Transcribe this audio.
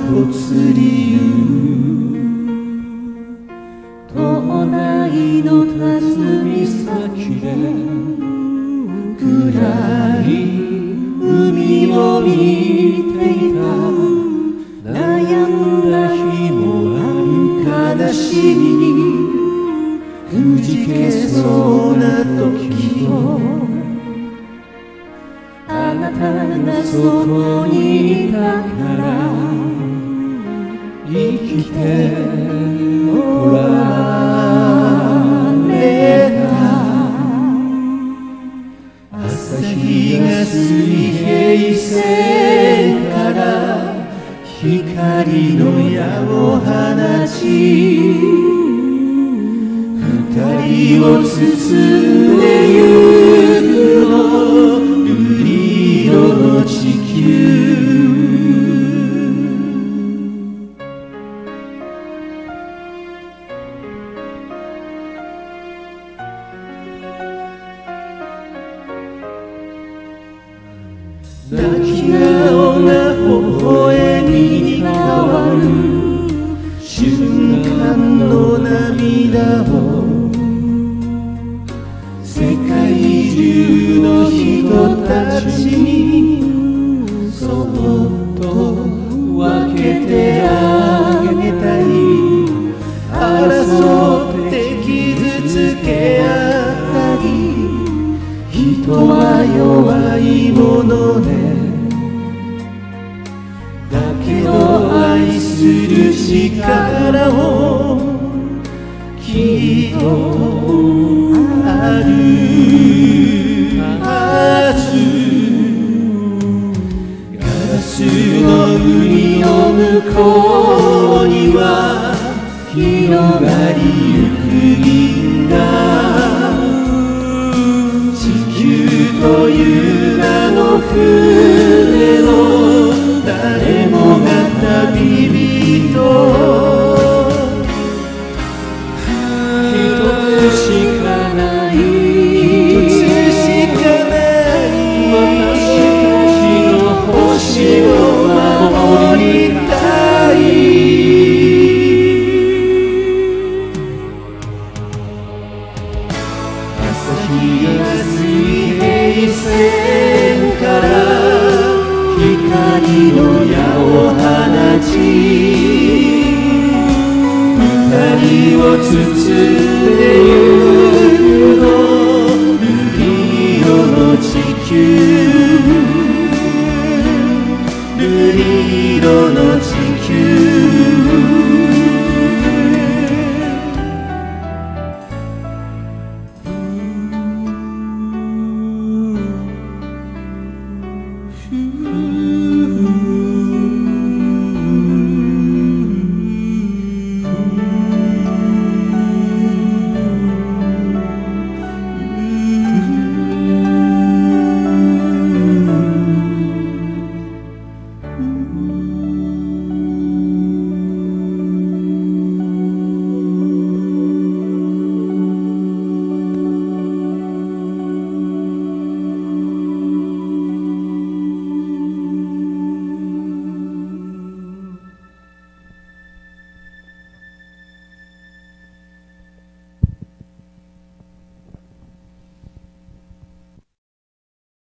ぽつりゆ東大の霞先で暗い海を見ていた悩んだ日もある悲しみにくじけそうな時をあなたがそこにいたから生きておられた朝日が水平線から光の矢を放ち二人を包んでゆくの瑠璃色の地球泣き顔が微笑みに変わる瞬間の涙を世界中の人たちにそっと分けてあげたい争って傷つけ合ったり人は弱いものねだけど愛する力をきっとあるはずガラスの海の向こうには広がりゆく銀河地球という名の船を誰もが旅人一つしかない私たちの星を守りたい朝日が水平線から光の矢を放ち二人を包んでゆくの瑠璃色の地球瑠璃色の地球